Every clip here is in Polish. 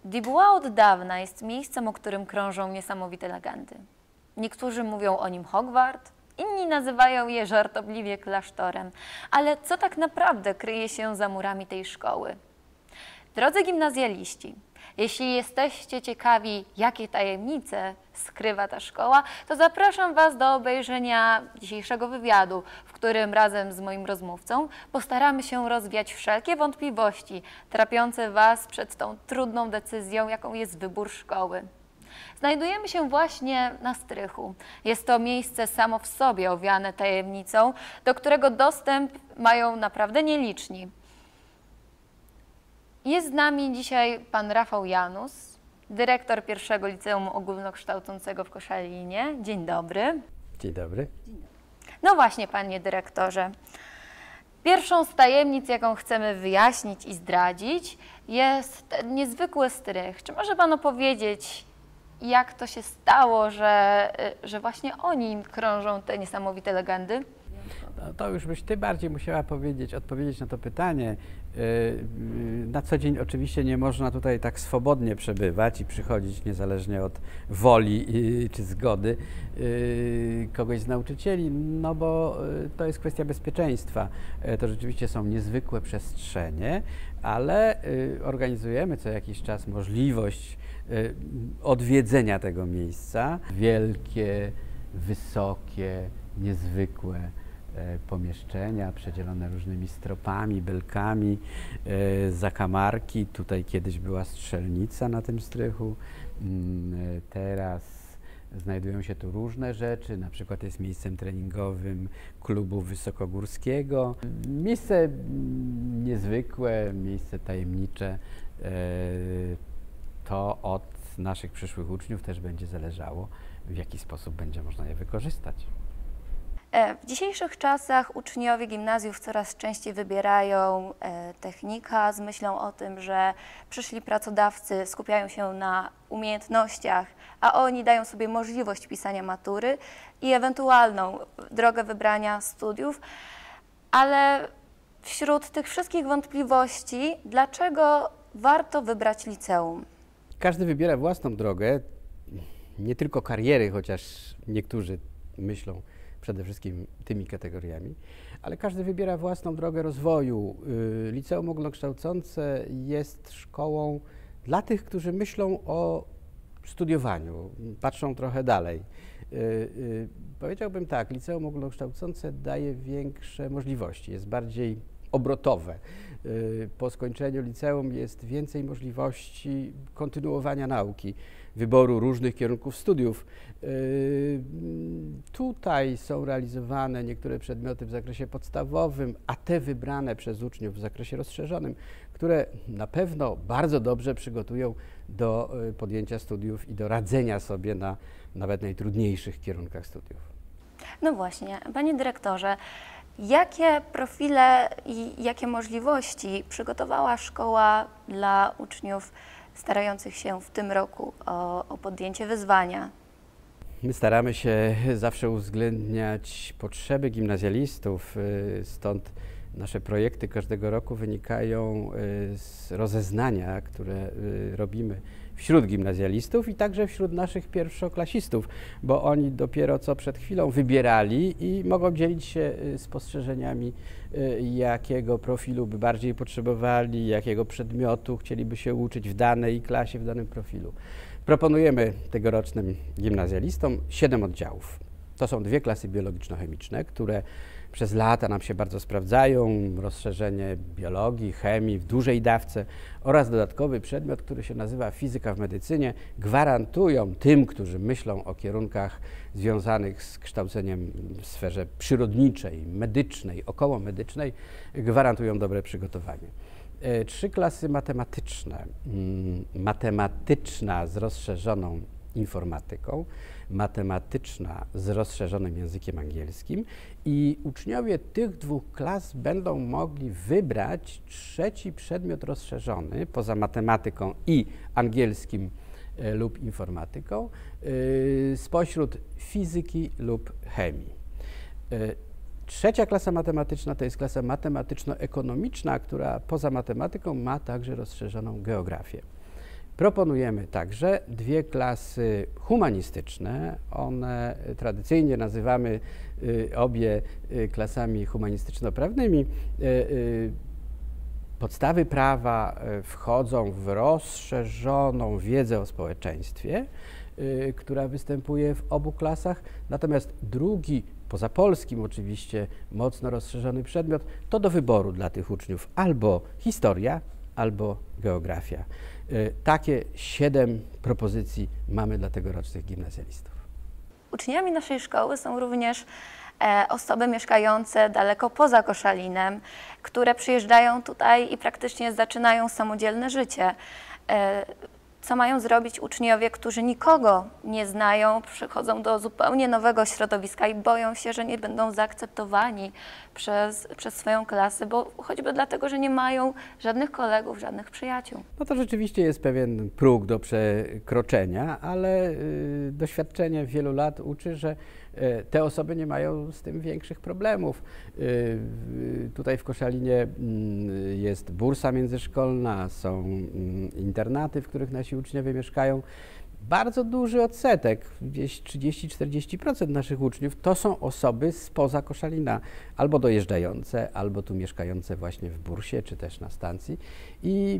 Dibuła od dawna jest miejscem, o którym krążą niesamowite legendy. Niektórzy mówią o nim Hogwart, inni nazywają je żartobliwie klasztorem. Ale co tak naprawdę kryje się za murami tej szkoły? Drodzy gimnazjaliści, jeśli jesteście ciekawi, jakie tajemnice skrywa ta szkoła, to zapraszam Was do obejrzenia dzisiejszego wywiadu, w którym razem z moim rozmówcą postaramy się rozwiać wszelkie wątpliwości trapiące Was przed tą trudną decyzją, jaką jest wybór szkoły. Znajdujemy się właśnie na strychu. Jest to miejsce samo w sobie owiane tajemnicą, do którego dostęp mają naprawdę nieliczni. Jest z nami dzisiaj pan Rafał Janus, dyrektor pierwszego liceum ogólnokształcącego w Koszalinie. Dzień dobry. Dzień dobry. No właśnie, panie dyrektorze. Pierwszą z tajemnic, jaką chcemy wyjaśnić i zdradzić, jest ten niezwykły strych. Czy może pan opowiedzieć, jak to się stało, że właśnie o nim krążą te niesamowite legendy? No to już byś ty bardziej musiała odpowiedzieć na to pytanie. Na co dzień oczywiście nie można tutaj tak swobodnie przebywać i przychodzić niezależnie od woli czy zgody kogoś z nauczycieli, no bo to jest kwestia bezpieczeństwa. To rzeczywiście są niezwykłe przestrzenie, ale organizujemy co jakiś czas możliwość odwiedzenia tego miejsca. Wielkie, wysokie, niezwykłe pomieszczenia przedzielone różnymi stropami, belkami, zakamarki. Tutaj kiedyś była strzelnica na tym strychu. Teraz znajdują się tu różne rzeczy, na przykład jest miejscem treningowym klubu wysokogórskiego. Miejsce niezwykłe, miejsce tajemnicze. To od naszych przyszłych uczniów też będzie zależało, w jaki sposób będzie można je wykorzystać. W dzisiejszych czasach uczniowie gimnazjów coraz częściej wybierają technika z myślą o tym, że przyszli pracodawcy skupiają się na umiejętnościach, a oni dają sobie możliwość pisania matury i ewentualną drogę wybrania studiów. Ale wśród tych wszystkich wątpliwości, dlaczego warto wybrać liceum? Każdy wybiera własną drogę, nie tylko kariery, chociaż niektórzy myślą przede wszystkim tymi kategoriami, ale każdy wybiera własną drogę rozwoju. Liceum ogólnokształcące jest szkołą dla tych, którzy myślą o studiowaniu, patrzą trochę dalej. Powiedziałbym tak, liceum ogólnokształcące daje większe możliwości, jest bardziej obrotowe. Po skończeniu liceum jest więcej możliwości kontynuowania nauki, wyboru różnych kierunków studiów. Tutaj są realizowane niektóre przedmioty w zakresie podstawowym, a te wybrane przez uczniów w zakresie rozszerzonym, które na pewno bardzo dobrze przygotują do podjęcia studiów i do radzenia sobie na nawet najtrudniejszych kierunkach studiów. No właśnie, panie dyrektorze, jakie profile i jakie możliwości przygotowała szkoła dla uczniów starających się w tym roku o podjęcie wyzwania? My staramy się zawsze uwzględniać potrzeby gimnazjalistów, stąd nasze projekty każdego roku wynikają z rozeznania, które robimy wśród gimnazjalistów i także wśród naszych pierwszoklasistów, bo oni dopiero co przed chwilą wybierali i mogą dzielić się spostrzeżeniami, jakiego profilu by bardziej potrzebowali, jakiego przedmiotu chcieliby się uczyć w danej klasie, w danym profilu. Proponujemy tegorocznym gimnazjalistom 7 oddziałów. To są 2 klasy biologiczno-chemiczne, które przez lata nam się bardzo sprawdzają, rozszerzenie biologii, chemii w dużej dawce oraz dodatkowy przedmiot, który się nazywa fizyka w medycynie, gwarantują tym, którzy myślą o kierunkach związanych z kształceniem w sferze przyrodniczej, medycznej, okołomedycznej, gwarantują dobre przygotowanie. 3 klasy matematyczne, matematyczna z rozszerzoną informatyką, matematyczna z rozszerzonym językiem angielskim i uczniowie tych 2 klas będą mogli wybrać 3. przedmiot rozszerzony poza matematyką i angielskim lub informatyką spośród fizyki lub chemii. 3. klasa matematyczna to jest klasa matematyczno-ekonomiczna, która poza matematyką ma także rozszerzoną geografię. Proponujemy także 2 klasy humanistyczne. One tradycyjnie nazywamy obie klasami humanistyczno-prawnymi. Podstawy prawa wchodzą w rozszerzoną wiedzę o społeczeństwie, która występuje w obu klasach, natomiast drugi, poza polskim oczywiście, mocno rozszerzony przedmiot, to do wyboru dla tych uczniów albo historia, albo geografia. Takie 7 propozycji mamy dla tegorocznych gimnazjalistów. Uczniami naszej szkoły są również osoby mieszkające daleko poza Koszalinem, które przyjeżdżają tutaj i praktycznie zaczynają samodzielne życie. Co mają zrobić uczniowie, którzy nikogo nie znają, przychodzą do zupełnie nowego środowiska i boją się, że nie będą zaakceptowani przez swoją klasę, bo choćby dlatego, że nie mają żadnych kolegów, żadnych przyjaciół. No to rzeczywiście jest pewien próg do przekroczenia, ale doświadczenie wielu lat uczy, że te osoby nie mają z tym większych problemów. Tutaj w Koszalinie jest bursa międzyszkolna, są internaty, w których nasi uczniowie mieszkają. Bardzo duży odsetek, gdzieś 30–40% naszych uczniów to są osoby spoza Koszalina, albo dojeżdżające, albo tu mieszkające właśnie w bursie, czy też na stacji i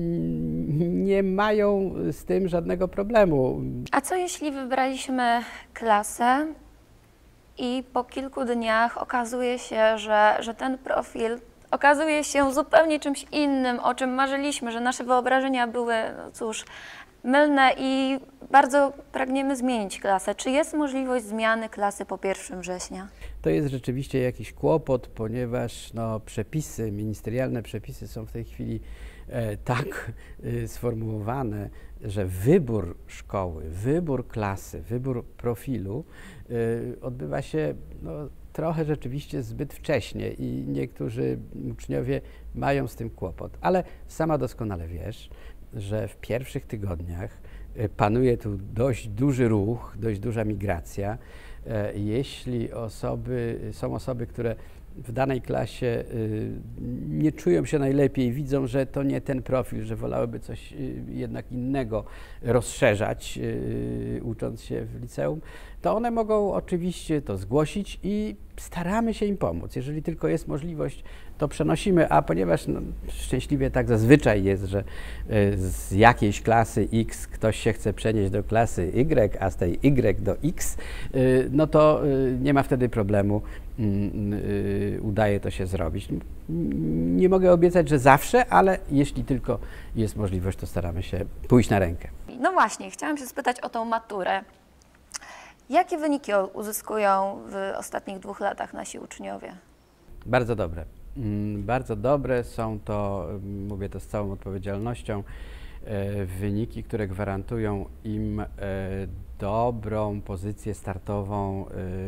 nie mają z tym żadnego problemu. A co jeśli wybraliśmy klasę i po kilku dniach okazuje się, że ten profil okazuje się zupełnie czymś innym, o czym marzyliśmy, że nasze wyobrażenia były, no cóż, mylne i bardzo pragniemy zmienić klasę. Czy jest możliwość zmiany klasy po 1 września? To jest rzeczywiście jakiś kłopot, ponieważ przepisy, ministerialne przepisy są w tej chwili tak sformułowane, że wybór szkoły, wybór klasy, wybór profilu odbywa się trochę rzeczywiście zbyt wcześnie i niektórzy uczniowie mają z tym kłopot. Ale sama doskonale wiesz, że w pierwszych tygodniach panuje tu dość duży ruch, dość duża migracja. Jeśli są osoby, które w danej klasie nie czują się najlepiej, widzą, że to nie ten profil, że wolałyby coś jednak innego rozszerzać, ucząc się w liceum, to one mogą oczywiście to zgłosić i staramy się im pomóc. Jeżeli tylko jest możliwość, to przenosimy, a ponieważ szczęśliwie tak zazwyczaj jest, że z jakiejś klasy X ktoś się chce przenieść do klasy Y, a z tej Y do X, no to nie ma wtedy problemu, udaje to się zrobić. Nie mogę obiecać, że zawsze, ale jeśli tylko jest możliwość, to staramy się pójść na rękę. No właśnie, chciałam się spytać o tą maturę. Jakie wyniki uzyskują w ostatnich 2 latach nasi uczniowie? Bardzo dobre. Bardzo dobre są to, mówię to z całą odpowiedzialnością, wyniki, które gwarantują im dobrą pozycję startową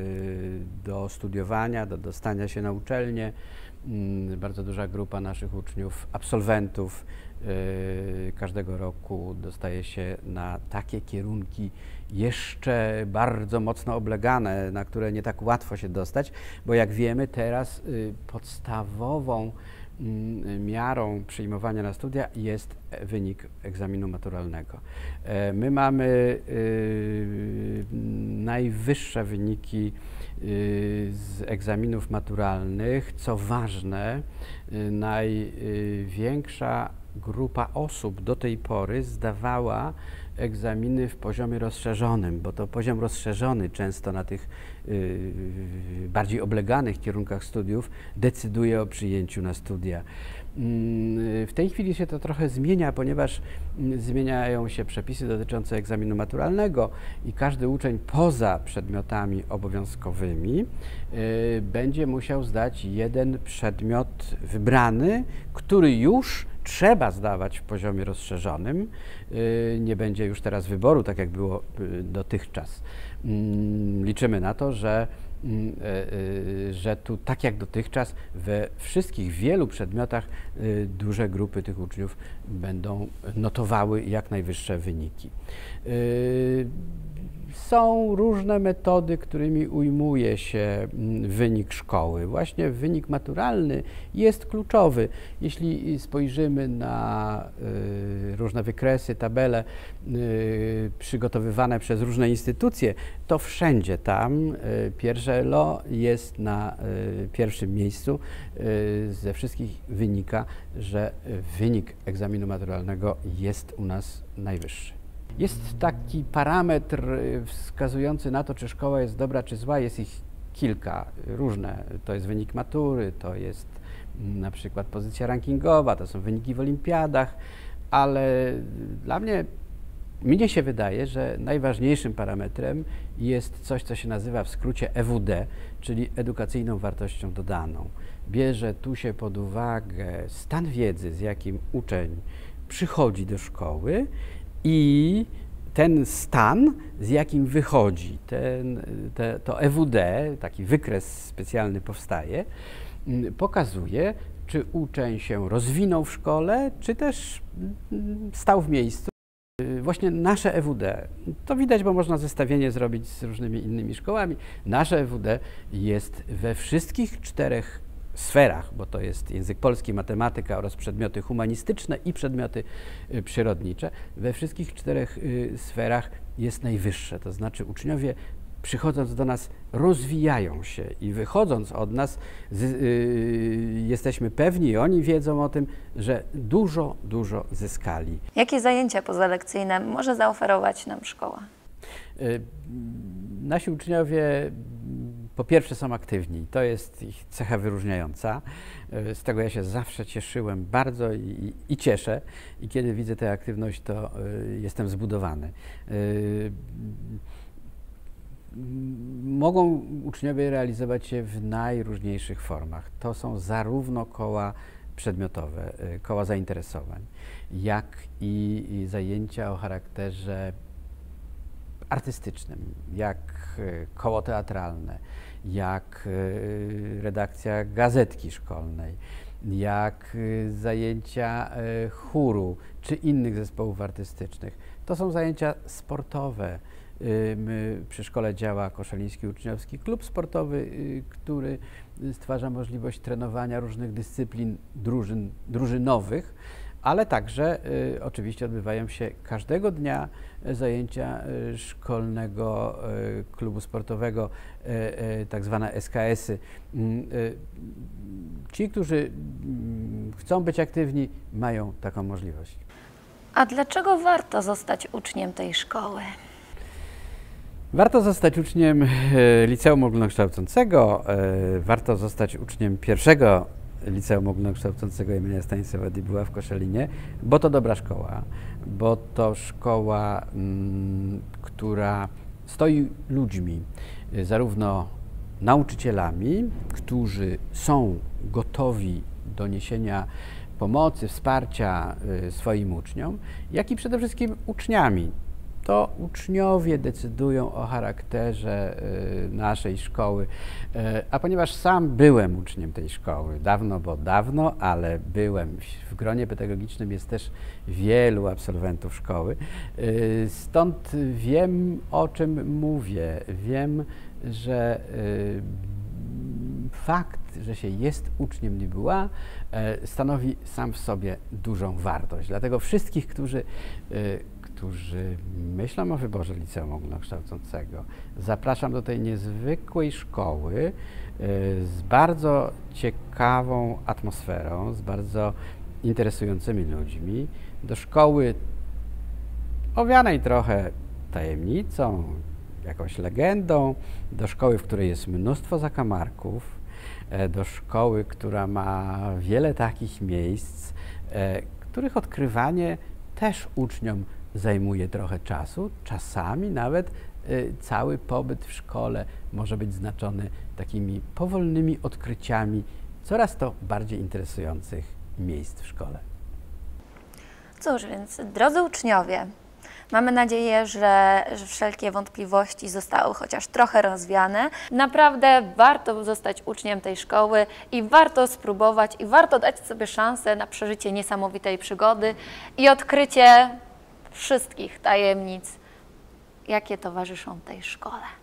do studiowania, do dostania się na uczelnię. Bardzo duża grupa naszych uczniów, absolwentów każdego roku dostaje się na takie kierunki jeszcze bardzo mocno oblegane, na które nie tak łatwo się dostać, bo jak wiemy teraz podstawową miarą przyjmowania na studia jest wynik egzaminu maturalnego. My mamy najwyższe wyniki z egzaminów maturalnych. Co ważne, największa grupa osób do tej pory zdawała egzaminy w poziomie rozszerzonym, bo to poziom rozszerzony często na tych bardziej obleganych kierunkach studiów decyduje o przyjęciu na studia. W tej chwili się to trochę zmienia, ponieważ zmieniają się przepisy dotyczące egzaminu maturalnego i każdy uczeń poza przedmiotami obowiązkowymi będzie musiał zdać jeden przedmiot wybrany, który już trzeba zdawać w poziomie rozszerzonym. Nie będzie już teraz wyboru, tak jak było dotychczas. Liczymy na to, że że tu tak jak dotychczas we wszystkich wielu przedmiotach duże grupy tych uczniów będą notowały jak najwyższe wyniki. Są różne metody, którymi ujmuje się wynik szkoły. Właśnie wynik maturalny jest kluczowy. Jeśli spojrzymy na różne wykresy, tabele przygotowywane przez różne instytucje, to wszędzie tam pierwsze LO jest na pierwszym miejscu. Ze wszystkich wynika, że wynik egzaminu maturalnego jest u nas najwyższy. Jest taki parametr wskazujący na to, czy szkoła jest dobra, czy zła. Jest ich kilka różne. To jest wynik matury, to jest na przykład pozycja rankingowa, to są wyniki w olimpiadach, ale dla mnie się wydaje, że najważniejszym parametrem jest coś, co się nazywa w skrócie EWD, czyli edukacyjną wartością dodaną. Bierze tu się pod uwagę stan wiedzy, z jakim uczeń przychodzi do szkoły, i ten stan, z jakim wychodzi, to EWD, taki wykres specjalny powstaje, pokazuje, czy uczeń się rozwinął w szkole, czy też stał w miejscu. Właśnie nasze EWD, to widać, bo można zestawienie zrobić z różnymi innymi szkołami. Nasze EWD jest we wszystkich 4 sferach, bo to jest język polski, matematyka oraz przedmioty humanistyczne i przedmioty przyrodnicze. We wszystkich 4 sferach jest najwyższe, to znaczy uczniowie przychodząc do nas rozwijają się i wychodząc od nas jesteśmy pewni i oni wiedzą o tym, że dużo zyskali. Jakie zajęcia pozalekcyjne może zaoferować nam szkoła? Nasi uczniowie po pierwsze są aktywni, to jest ich cecha wyróżniająca. Z tego ja się zawsze cieszyłem bardzo i cieszę. I kiedy widzę tę aktywność, to jestem zbudowany. Mogą uczniowie realizować się w najróżniejszych formach. To są zarówno koła przedmiotowe, koła zainteresowań, jak i zajęcia o charakterze artystycznym, jak koło teatralne, jak redakcja gazetki szkolnej, jak zajęcia chóru czy innych zespołów artystycznych. To są zajęcia sportowe. Przy szkole działa Koszaliński Uczniowski Klub Sportowy, który stwarza możliwość trenowania różnych dyscyplin drużynowych, ale także oczywiście odbywają się każdego dnia zajęcia szkolnego klubu sportowego, tak zwane SKS-y. Ci, którzy chcą być aktywni, mają taką możliwość. A dlaczego warto zostać uczniem tej szkoły? Warto zostać uczniem liceum ogólnokształcącego, warto zostać uczniem pierwszego liceum ogólnokształcącego imienia Stanisława Dibuła w Koszalinie, bo to dobra szkoła, bo to szkoła, która stoi ludźmi, zarówno nauczycielami, którzy są gotowi do niesienia pomocy, wsparcia swoim uczniom, jak i przede wszystkim uczniami. To uczniowie decydują o charakterze naszej szkoły, a ponieważ sam byłem uczniem tej szkoły, dawno, ale byłem, w gronie pedagogicznym jest też wielu absolwentów szkoły, stąd wiem, o czym mówię, wiem, że fakt, że się jest uczniem Dibuła, stanowi sam w sobie dużą wartość. Dlatego wszystkich, którzy myślą o wyborze liceum ogólnokształcącego, zapraszam do tej niezwykłej szkoły z bardzo ciekawą atmosferą, z bardzo interesującymi ludźmi, do szkoły owianej trochę tajemnicą, jakąś legendą, do szkoły, w której jest mnóstwo zakamarków, do szkoły, która ma wiele takich miejsc, których odkrywanie też uczniom zajmuje trochę czasu. Czasami nawet cały pobyt w szkole może być znaczony takimi powolnymi odkryciami coraz to bardziej interesujących miejsc w szkole. Cóż, więc drodzy uczniowie, Mamy nadzieję, że wszelkie wątpliwości zostały chociaż trochę rozwiane. Naprawdę warto zostać uczniem tej szkoły i warto spróbować i warto dać sobie szansę na przeżycie niesamowitej przygody i odkrycie wszystkich tajemnic, jakie towarzyszą tej szkole.